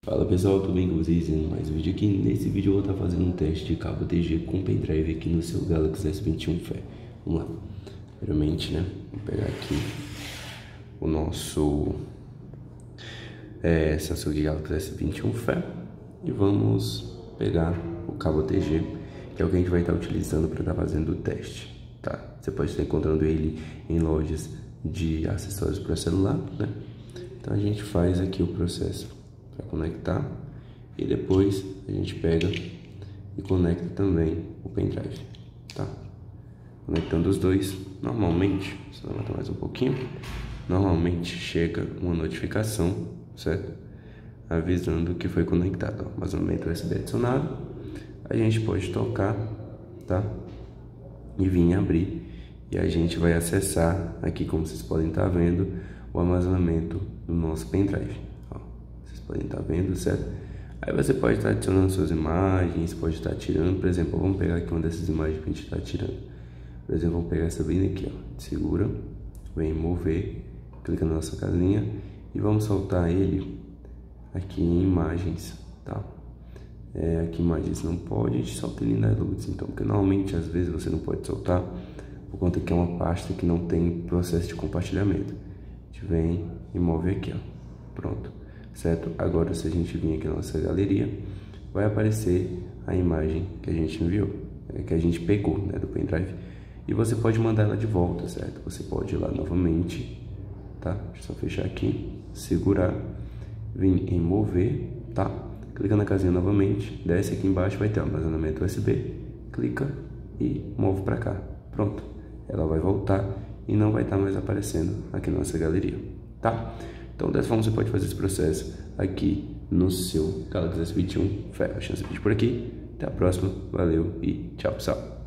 Fala pessoal, tudo bem com vocês? Mais um vídeo aqui. Nesse vídeo eu vou estar fazendo um teste de cabo TG com pendrive aqui no seu Galaxy S21 FE. Vamos lá. Primeiramente, né? Vou pegar aqui o nosso Samsung Galaxy S21 FE e vamos pegar o cabo TG, que é o que a gente vai estar utilizando para estar fazendo o teste, tá? Você pode estar encontrando ele em lojas de acessórios para celular, né? Então a gente faz aqui o processo para conectar e depois a gente pega e conecta também o pendrive, tá? Conectando os dois, normalmente, se levantar mais um pouquinho, normalmente chega uma notificação, certo? Avisando que foi conectado, ó, vazamento USB adicionado. A gente pode tocar, tá? E vir abrir e a gente vai acessar aqui, como vocês podem estar vendo, o armazenamento do nosso pendrive. Vocês podem estar vendo, certo? Aí você pode estar adicionando suas imagens, pode estar tirando, por exemplo, vamos pegar aqui uma dessas imagens que a gente está tirando. Por exemplo, vamos pegar essa bem aqui, ó. Segura, vem mover, clica na nossa casinha e vamos soltar ele aqui em imagens, tá? Aqui imagens não pode, a gente solta ele na luz, então, porque normalmente às vezes você não pode soltar por conta que é uma pasta que não tem processo de compartilhamento. A gente vem e move aqui, ó. Pronto. Certo? Agora, se a gente vir aqui na nossa galeria, vai aparecer a imagem que a gente enviou, que a gente pegou, né, do pendrive. E você pode mandar ela de volta, certo? Você pode ir lá novamente, tá? Deixa eu só fechar aqui, segurar, vir em mover, tá? Clica na casinha novamente, desce aqui embaixo, vai ter o armazenamento USB, clica e move para cá. Pronto. Ela vai voltar e não vai estar mais aparecendo aqui na nossa galeria, tá? Então, dessa forma, você pode fazer esse processo aqui no seu Galaxy S21 FE. A chance de vídeo por aqui. Até a próxima. Valeu e tchau, pessoal.